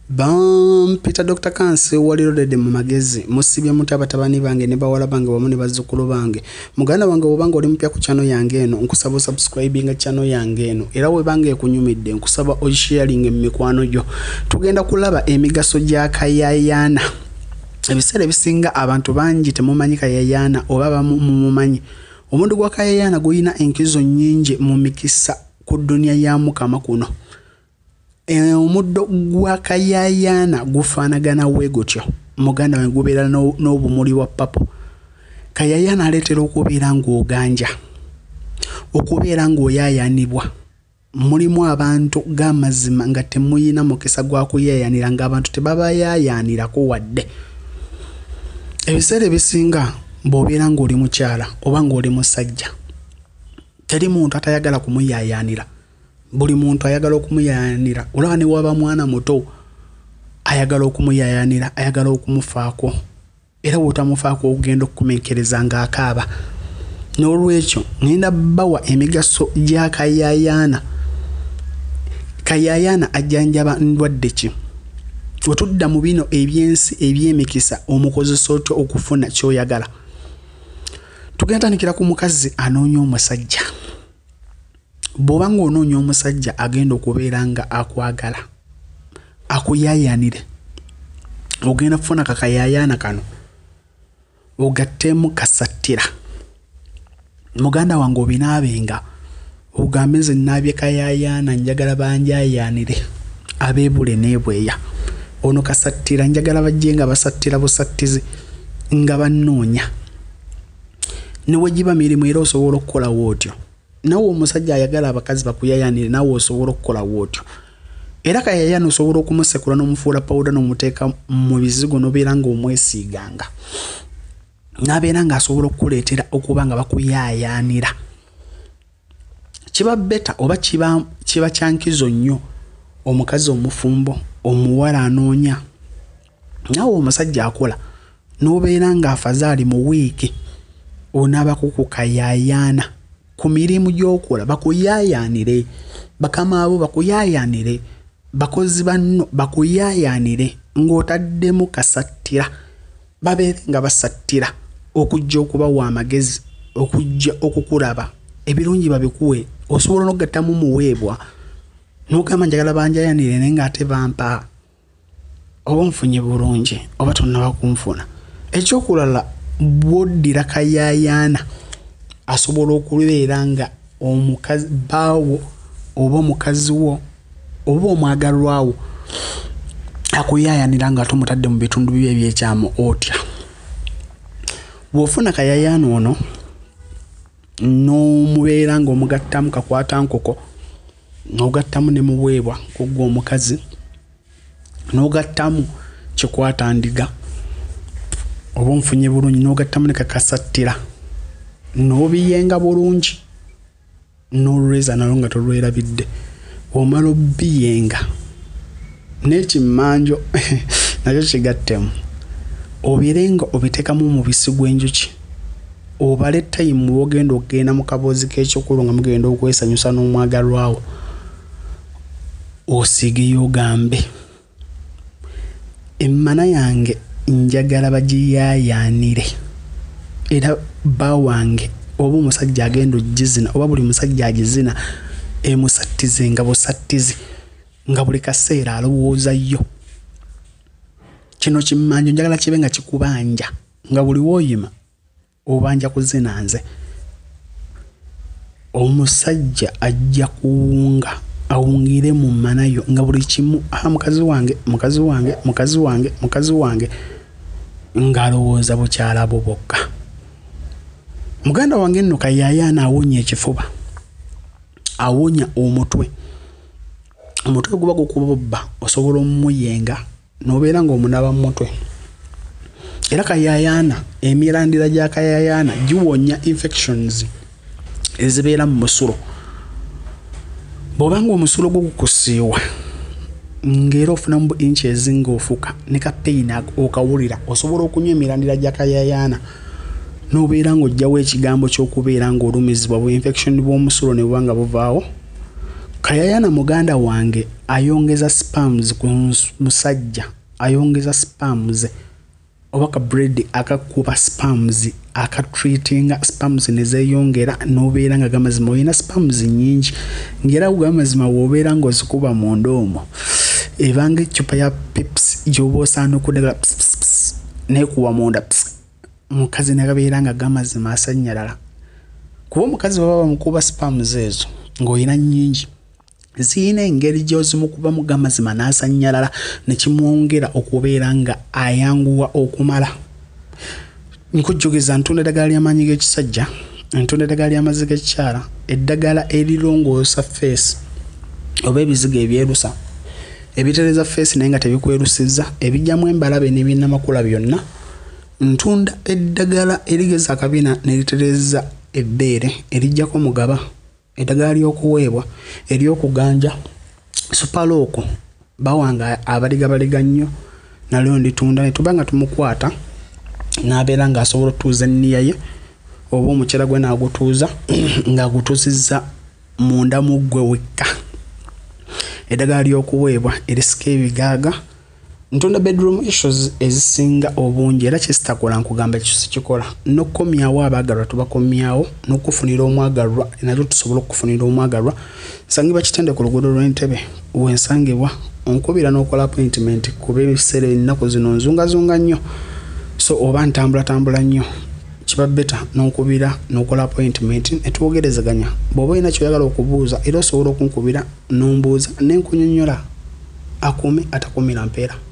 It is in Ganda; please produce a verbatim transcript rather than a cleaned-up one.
Bam Peter Doctor Kanse walirodde mu magezi musibye mutabatabani bange ne bawala bange wamu ne bazzukulu bange muganda wange obanga oli mpya ku channel yange eno nkusaba subscribing channel yange eno era we bange kunyumidde nkusaba o sharing emikwano gyo tugenda kulaba emigaso gya Kayayana ebiseera ebisinga abantu bangi temumanyi Kayayana oba bamumanyi omundu gwa Kayayana guyina enkizo nyingi mu mikisa ku dunia ya mukama kuno E omuddo gwa Kayayana gufaanagana we gutyo muganda we gubeera n'obumuli bwa papo Kayayana aleetera okubeera ng'oganja okubeera ng'oyaayanibwa mulimu abantu g'amazima nga temuyina mukisa gwa kuyaayanira ng'abantu tebabayaayanirako wadde ebiseera ebisinga bw'obeera ng'oli mukyala oba ng'oli musajja teri muntu atayagala kumuyaayanira buli muntu ayagala okumuyayanira olaba ne waba mwana muto ayagala okumuyayanira ayagala okumufaako era wotamufaako ogenda okumenkereza nga akaaba n'olwekyo ngenda bawa emigaso gya Kayayana Kayayana ajjanjaba ndwadde ki otudda mu bino ebyensi ebyemikisa omukozesa otyo okufuna kyoyagala tugenda tandikira ku mukazi anoonya omusajja bobanga onoonya omusajja agenda okubeera nga akwagala akuyayanire ogenda kufuna Kakayayana kano ogattemu kasattira muganda wange obinaabenga ogambe nze nnaabye Kayayana njagala banjayanire abeebule n'ebweya ono kasattira njagala bajje nga basattira busattizi nga bannoonya ne wegiba mirimu era osobola okukola wootyo nawo omusajja ayagala abakazi bakuyayanire nawo osobola okukola wootyo era Kayayana osobola okumusekula n'omufuula powder n'omuteeka mu bizigo n'obeera ng'omwesiganga n'abeera ng'asobola okukuleetera okuba nga bakuyayanira kiba beta oba kiba kiba kyankizo nnyo omukazi omufumbo omuwala anoonya nawo omusajja akola n'obeera ng'afazaali mu wiiki onaabako ku Kayayana ku mirimu gy'okola bakuyayanire bakama abo bakuyayanire bakozi banno bakuyayanire ng'otaddemu kasattira babeere nga basattira okujja okubawa amagezi okujja okukulaba ebirungi babikuwe osobola n'ogattamu muweebwa n'ogamba njagala banjayanire naye ng'ate bampa oba nfunye bulungi oba tonnaba kunfuna ekyokulala bw'oddira Kayayana asobola okubeera nga omukazi baawo oba omukazi wo oba omwagalwawo akuyayanira nga tomutadde mu bitundu bibye ebyekyamu otya bw'ofuna Kayayana ono n'omubeera ng'omugattamu kakwata nkoko n'ogattamu ne muweebwa kuggwa omukazi n'ogattamu kikwata ndiga oba nfunye bulungi n'ogattamu ne kakasattira n'obiyenga bulungi n'olweza nalo nga tolwerabidde omala obiyenga n'ekimmanjo nakyo kigattemu obirenga obiteekamu omubisi gw'enjuki obale tayimu bw'ogenda okugenda mu kaboozi k'ekyokulu nga mugenda okwesanyusa n'omwagalwawo osiigeyo ogambe emmana yange njagala bagiyayanire era bawange oba omusajja agenda ogizina oba buli musajja agizina emusattize nga busattizi nga buli kaseera alowoozayo kino kimmanjo njagala kibe nga kikubanja nga buli wooyima obanja kuzina nze omusajja ajja kuwunga awungire mu mmanayo nga buli kimu aha mukazi wange mukazi wange mukazi wange mukazi wange ng'alowooza bukyala bwo bwokka muganda wange nno Kayayana awonya ekifuba awonya omutwe omutwe guba gukubobba osobola omumuyenga n'obeera ng'omunaba mu mutwe era Kayayana emirandira gya Kayayana giwonya infections ezibeera mu musulo bw'obanga omusulo gwo gukusiiwa ng'era ofunamu inchi ezinga ofuka ne ka pain okawulira osobola okunywa emirandira gya Kayayana n'obeera ng'ojjawo ekigambo ky'okubeera ng'olumizibwa bwe infection bw'omusulo ne bubanga buvaawo Kayayana muganda wange ayongeza spams ku musajja ayongeza spams obaka bread akakuba spams akatreatinga spams nezeyongera nobeera nga gamazima oyina spams nyingi ngera ugamazima wobeera ngo zikuba mu ndomo ebanga chupa ya pips yobosaano kudega ne kuwa munda mukazi nagabeera nga gamazima asanyalala kuba mukazi baba mukuba spams ezo ngoyina nyingi zina engeri gyozimu kuba mu gamazima nasanyalala nekimwongera okubeera nga ayanguwa okumala nkujjukiza ntunda eddagala ly'amaanyi g'ekisajja ntunda eddagala ly'amazzi g'ekikyala eddagala erirongoosa face oba ebizigo ebyerusa ebitereza face naye nga tebikwerusizza ebijjamu embalabe n'ebinnamakula byonna ntunda eddagala erigeza akabina neritereza ebbeere erijjako mugaba eddagala ly'okuweebwa ery'okuganja supalooko bawanga abaliga baliga nnyo nalyo nditunda ne tuba nga tumukwata n'abeera ng'asobola otuuza enniya ye oba omukyala gwe n'agutuuza ng'agutuuzizza munda mu ggwe wekka eddagala ly'okuweebwa erisika ebigaaga ntunda bedroom issues ezisinga obungi era kyesitakola nkugamba ekyo kikola n'okukomyawo abaagalwa tubakomyawo n'okufunira omwagalwa nakyo tusobola okufunira omwagalwa nsangibwa kitende ku luguudo lw'Entebbe wensangibwa onkubira n'okola appointment kuba ebiseera ennaku zino nzungazunga nnyo so oba ntambulatambula nnyo kiba beta n'onkubira n'okola appointment netwogerezaganya bw'oba olina kyoyagala okubuuza era osobola okunkubira n'ombuuza n'enkunyonnyola akume atakumira mpeera.